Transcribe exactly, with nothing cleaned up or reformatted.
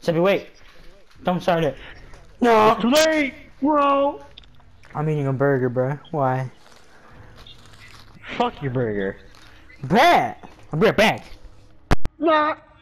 Sebby, wait. Don't start it. No, too late, bro. I'm eating a burger, bro. Why? Fuck your burger. Bruh! I'll be right back. Nah.